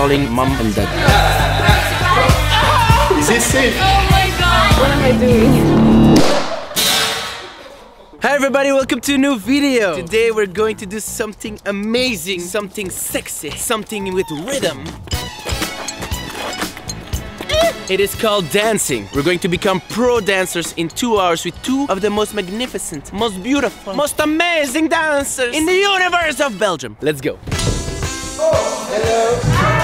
calling mom and dad. Is this safe? Oh my god! What am I doing? Hi everybody, welcome to a new video. Today we're going to do something amazing, something sexy, something with rhythm. It is called dancing. We're going to become pro dancers in 2 hours with two of the most magnificent, most beautiful, most amazing dancers in the universe of Belgium. Let's go. Oh, hello.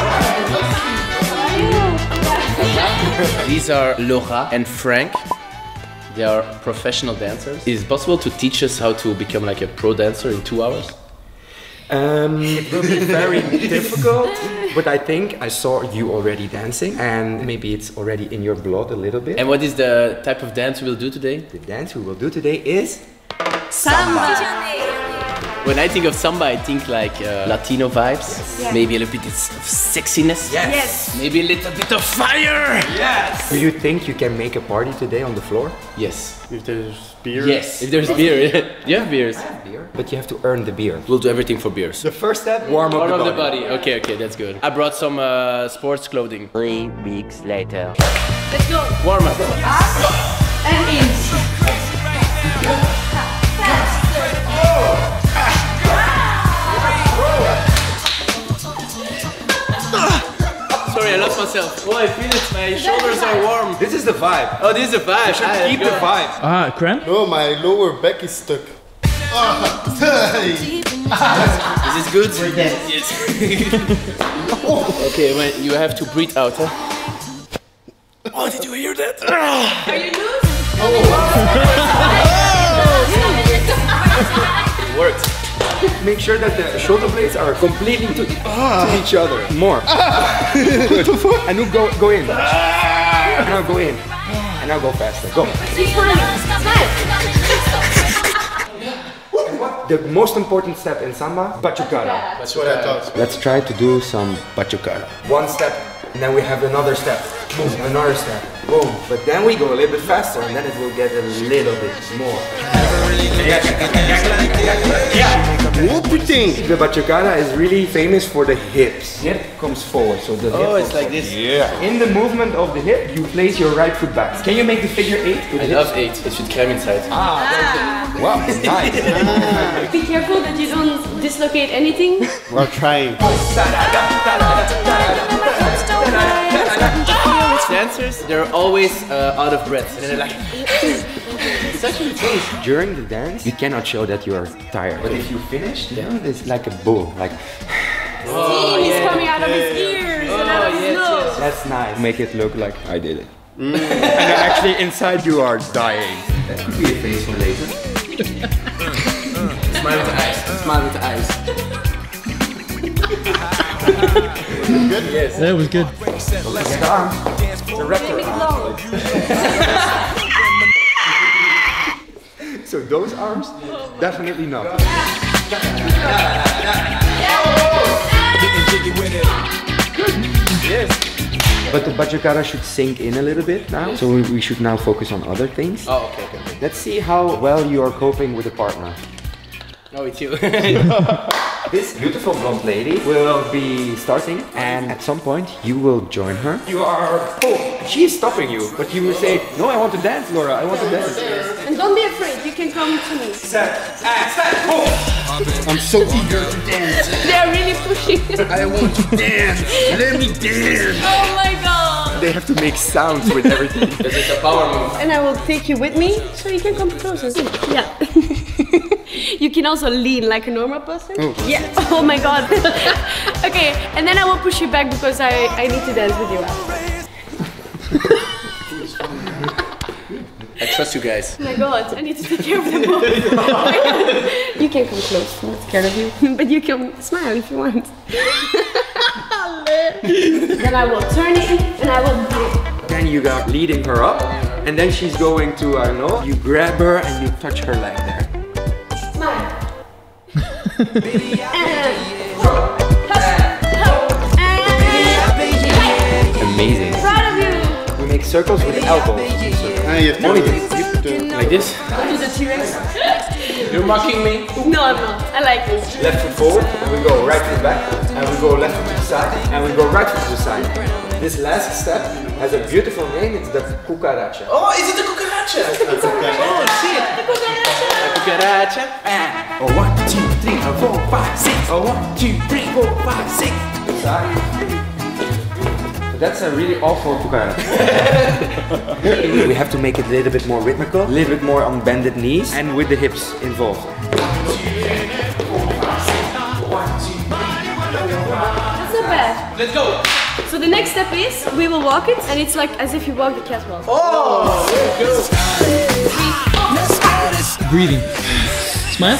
These are Laura and Frank. They are professional dancers. Is it possible to teach us how to become like a pro dancer in 2 hours? It will be very difficult, but I think I saw you already dancing and maybe it's already in your blood a little bit. And what is the type of dance we will do today? The dance we will do today is Samba. When I think of samba, I think like Latino vibes. Yes. Yeah. Maybe a little bit of sexiness. Yes. Maybe a little bit of fire. Yes. Do you think you can make a party today on the floor? Yes. If there's beer? Yes. If there's beer. You have beers. Beer? But you have to earn the beer. We'll do everything for beers. The first step, warm up Warm the up body. the body. Okay, okay, that's good. I brought some sports clothing. 3 weeks later. Let's go. Warm up. And in. Sorry, I lost myself. Oh, I feel it. My shoulders are warm. This is the vibe. Oh, this is a vibe. Keep the vibe. Ah, cramp? No, my lower back is stuck. Is this good? Yes. Okay, wait, you have to breathe out, huh? Oh, did you hear that? Are you loose? It worked. Make sure that the shoulder blades are completely to each other. More. Good. And now go in. And now go in. And now go faster. Go. The most important step in samba, batucada. That's what I thought. Let's try to do some batucada. One step, and then we have another step. Boom, another step. Boom. But then we go a little bit faster, and then it will get a little bit more. Oh, putain! The batucada is really famous for the hips. Hip comes forward, so the hip Oh, it's goes like forward. this. Yeah. In the movement of the hip, you place your right foot back. Can you make the figure 8? I love 8. It should climb inside. Wow, nice. Be careful that you don't dislocate anything. We're trying. Dancers, they're always out of breath. And they're like... It's actually true. During the dance, you cannot show that you are tired. But if you finish, then it's like a bull. Like, Steam is coming out of his ears and out of his nose. that's nice. Make it look like I did it. And actually inside you are dying. That could be a face for later. Smile with the eyes. Smile with the eyes. Good? Yes. That was good. Look at the arms. The raptor Make it arm. long. So those arms, definitely not. Yes. But the batucada should sink in a little bit now. So we should now focus on other things. Oh, okay, okay. Let's see how well you are coping with a partner. Oh, it's you. This beautiful blonde lady will be starting, and at some point you will join her. You are, she is stopping you, but you will say, no, I want to dance, Laura, I want to dance. And don't be afraid, you can come to me. I'm so eager to dance. They are really pushing. I want to dance. Let me dance. Oh my god. They have to make sounds with everything. Because it's a power move. And I will take you with me so you can come closer. Yeah. You can also lean like a normal person. Yeah. Oh my god. Okay, and then I will push you back because I need to dance with you after. I trust you guys. Oh my god, I need to take care of them both. You can come close, I'm not scared of you. But you can smile if you want. Then I will turn it and I will do it. Then you got leading her up, and then she's going to, I don't know, you grab her and you touch her leg there. Smile. Amazing. Proud of you. We make circles with the elbows. And you have to Only do this. Like this? I'll do the T-Rex. You're mocking me? No, I'm not. I like this. Left foot forward, and we go right foot back, and we go left foot to the side, and we go right foot to the side. This last step has a beautiful name, it's the cucaracha. Oh, is it the cucaracha? Oh, shit. The cucaracha. Oh, 1, 2, 3, 4, 5, 6. Oh, 1, 2, 3, 4, 5, 6. That's a really awful cucaracha. We have to make it a little bit more rhythmical, a little bit more on bended knees, and with the hips involved. That's not bad. Let's go. So the next step is we will walk it, and it's like as if you walk the catwalk. Oh, there you go. Breathing. Smile.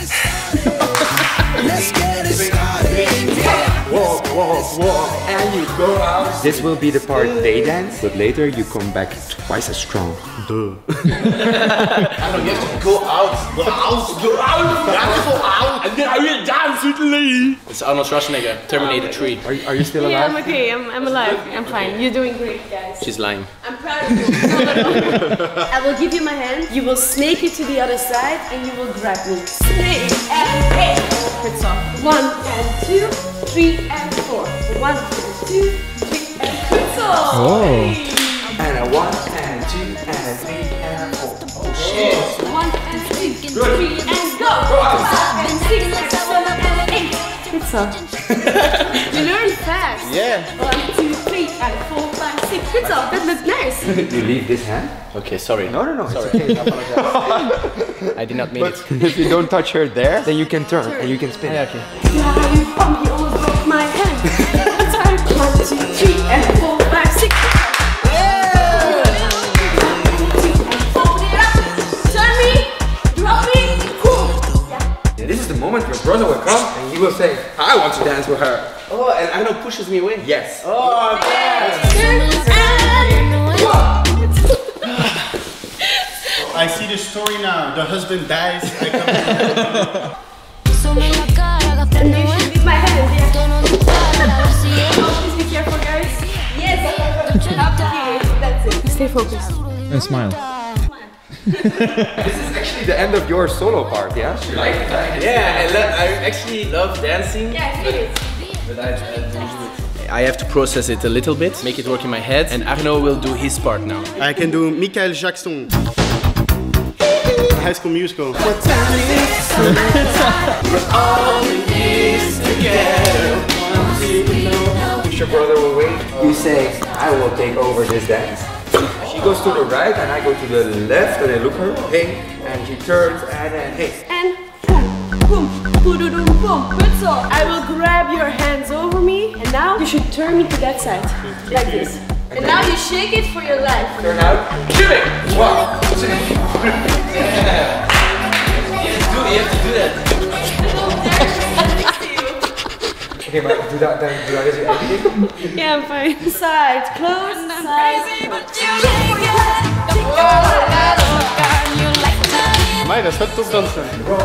Walk, walk, walk, and you go out. This will be the part they dance, but later you come back twice as strong. I don't have to go out. Go out. Go out. You have to go out. And then I will dance with Lee. It's Arnold Schwarzenegger, Terminator 3. Are you still Yeah, alive? I'm okay. I'm alive. I'm fine. You're doing great, guys. She's lying. I'm proud of you. I will give you my hand. You will snake it to the other side, and you will grab me. Snake and hey. Good song. 1 and 2, 3 and 4. 1 and 2, 3 and good song. Oh. And a 1 and 2 and 3 and 4. Oh shit. 1 and 2, 3 and go. 5 and 6 and 7 and 8. Good song. You learn fast. Yeah. 1, 2, 3 and 4, 5, 6. Good song. That looks nice. You leave this hand? Okay, sorry. No, Sorry. it's okay. I apologize. I did not mean it. If you don't touch her there, then you can turn and you can spin. Yeah, okay. You almost broke my hand. 1, 2, 3 and 4, 5, 6. Turn me, drop me, cool. Yeah, this is the moment your brother will come and he will say, I want to dance with her. Oh, and Arno pushes me away. Yes. Oh, I see the story now. The husband dies. I come And you should leave my hand, yeah. Please be careful, guys. Yes. Okay, that's it. Stay focused. And smile. This is actually the end of your solo part, yeah? Like yeah, I actually love dancing. Yeah, I feel it. But I have to process it a little bit, make it work in my head, and Arno will do his part now. I can do Michael Jackson. High School Musical. your brother will wait. You say, I will take over this dance. She goes to the right and I go to the left and I look her, hey, and she turns and then hey. And boom, boom, boom, boom. Good song. I will grab your hands over me, and now you should turn me to that side, like this. And now you shake it for your life. Turn out, give it! 1, 2, Yeah. You have to do that. okay, but do that as you editing. Yeah, I'm fine. Side, close, side. Amai, dat is wel top dansen.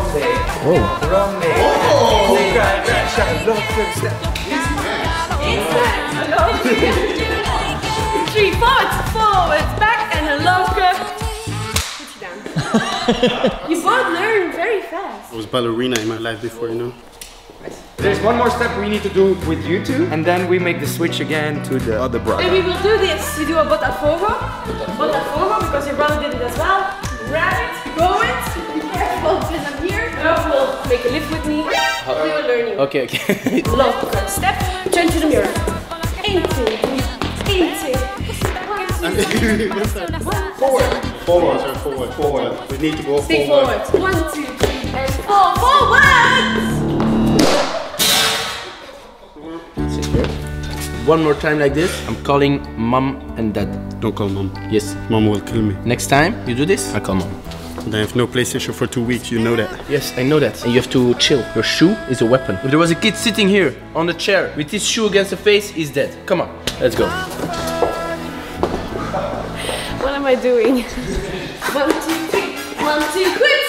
Three, forward, back, and a loca. Put you down. You both learn very fast. I was ballerina in my life before, you know. There's one more step we need to do with you two, and then we make the switch again to the other brother. And we will do this. You do a botafogo. Botafogo, because your brother did it as well. Grab it, go it. Be careful, because I'm here. Love will make a lift with me. We will learn you. Okay, okay. Love, step, turn to the mirror. Into. Forward. Forward. We need to go Stay forward. forward. 1, 2, 3, and 4. Forward! Sit here. One more time like this. I'm calling mom and dad. Don't call mom. Yes. Mom will kill me. Next time you do this, I call mom. And I have no PlayStation for 2 weeks, you know that. Yes, I know that. And you have to chill. Your shoe is a weapon. If there was a kid sitting here on the chair with his shoe against the face, he's dead. Come on, let's go. What am I doing? 1, 2, 3. 1, 2, quit!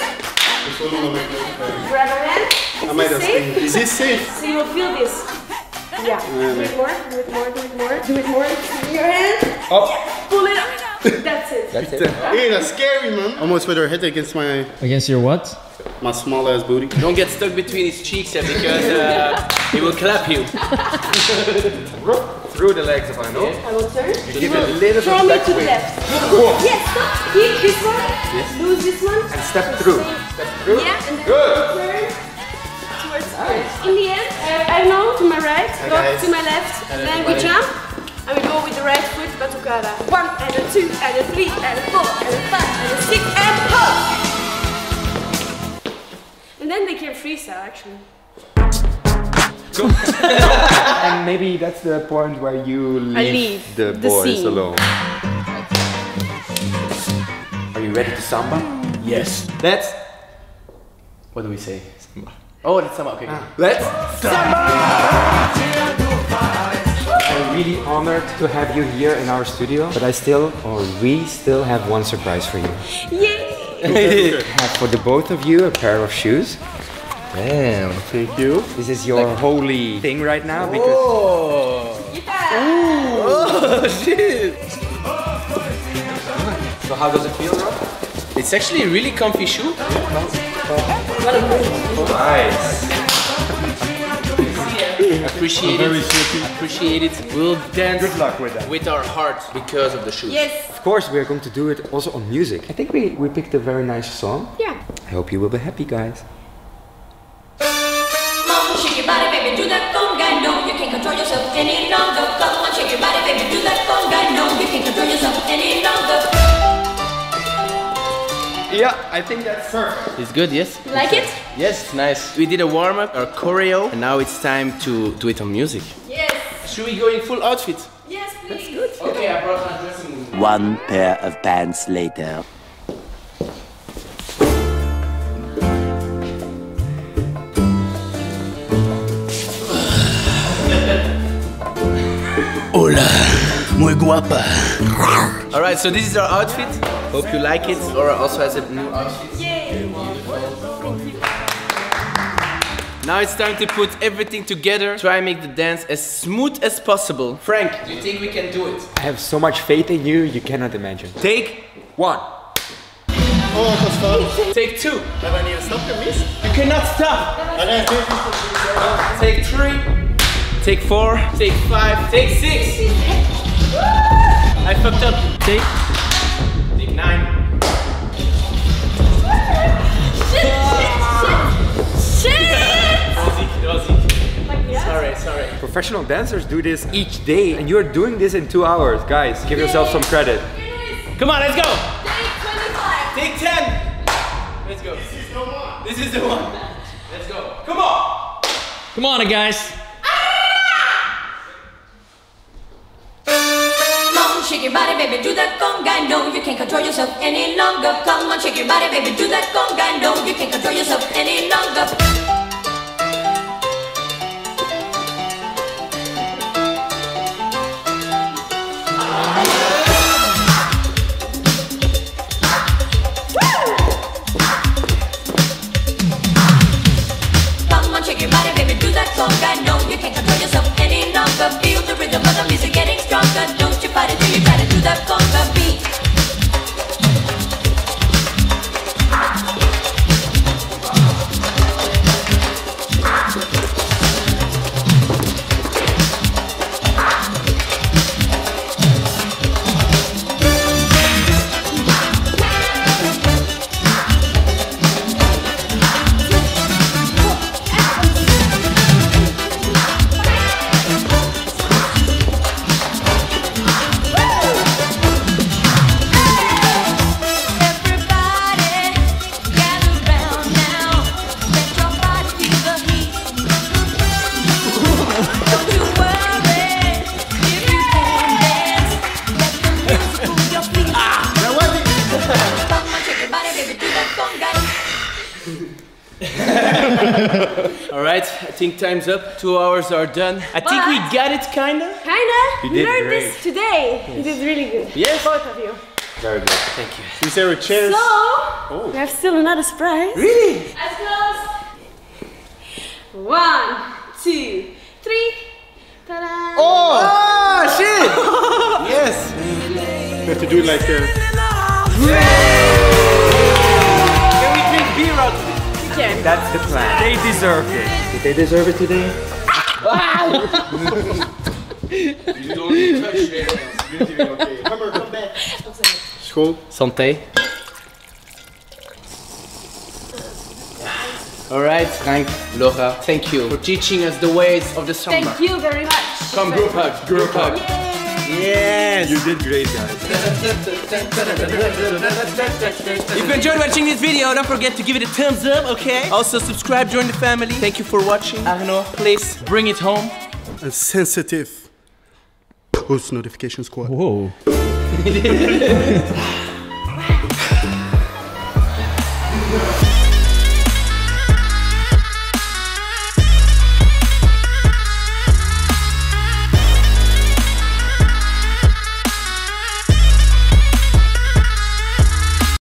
Grab my hand. Is this safe? Is this safe? So you will feel this. Yeah. Do it more, do it more, do it more. Do it more. Your hand. Up. Pull it up. That's it. That's it. Hey, that's scary, man. Almost with her head against my... Against your what? my small ass booty. Don't get stuck between his cheeks because he will clap you. Through the legs if I know. I will turn. Give it a little Throw bit me back to the way. left. Yes, stop. Keep this one. Yes. Lose this one. And step through. Step through. Yeah, and then Good. turn towards In the end, I know, to my right, go guys. to my left, then we jump, and we go with the right foot, batucada. 1, and a 2, and a 3, and a 4, and a 5, and a 6, and hop! And then they can freestyle, actually. And maybe that's the point where you leave the boys scene. alone. Are you ready to samba? Yes. Let's. What do we say? Samba. Oh, that's samba. Okay. Let's I'm really honored to have you here in our studio, but we still have one surprise for you. Yay! I have for the both of you a pair of shoes. Damn, thank you. This is your holy thing right now because Oh shit! So how does it feel, Rob? It's actually a really comfy shoe. Nice. Appreciate it. Appreciate it. We'll dance. Good luck with that. With our heart because of the shoes. Yes! Of course, we are going to do it also on music. I think we picked a very nice song. Yeah. I hope you will be happy, guys. Shake your body, baby, do that conga. No, you can't control yourself any longer. Come on, shake your body, baby, do that conga. No, you can't control yourself any longer. Yeah, I think that's perfect. It's good, yes? You like it? Yes, it's nice. We did a warm-up, our choreo, and now it's time to do it on music. Yes! Should we go in full outfit? Yes, please! Okay, I brought my dressing room. One pair of pants later. Hola, muy guapa. Alright, so this is our outfit. Hope you like it. Laura also has a new outfit. Yay! Now it's time to put everything together. Try and make the dance as smooth as possible. Frank, do you think we can do it? I have so much faith in you, you cannot imagine. Take 1. Oh, dat was fout. Take 2. Hebben we niet een stapje mis? You cannot stop. Nee, Take 3. Take 4. Take 5. Take 6. I fucked up. Take 9. Sorry. Professional dancers do this each day, and you're doing this in 2 hours. Guys, give yourself some credit. Come on, let's go. Take 25! Take 10. Let's go. This is the one. Let's go. Come on. Come on, guys. Come on, shake your body, baby, do that conga. No, you can't control yourself any longer. Come on, shake your body, baby, do that conga. No, you can't control yourself any longer. Shake your body, baby, do that conga. No, you can't control yourself any longer. Feel the rhythm of the music getting stronger. Don't you fight it till you try to do that conga beat. Alright, I think time's up. 2 hours are done. I think we got it, kinda. Kinda? You did learned great. this today. You did really good. Yes. Both of you. Very good. Thank you. Is there a chance? So, we have still another surprise. Really? Eyes closed. 1, 2, 3. Ta-da! Oh, shit! Yes. We have to do it like Can we drink beer out of it? weekend. That's the plan. They deserved it. Did they deserve it today? You don't need to touch your hands. You're doing okay. Come back. School. Santé. Alright, Frank, Laura, thank you for teaching us the ways of the samba. Thank you very much. Come, group hug, group hug. Yes! You did great, guys. If you enjoyed watching this video, don't forget to give it a thumbs up, okay? Also subscribe, join the family. Thank you for watching. Arno, please bring it home. A sensitive post notification squad. Whoa.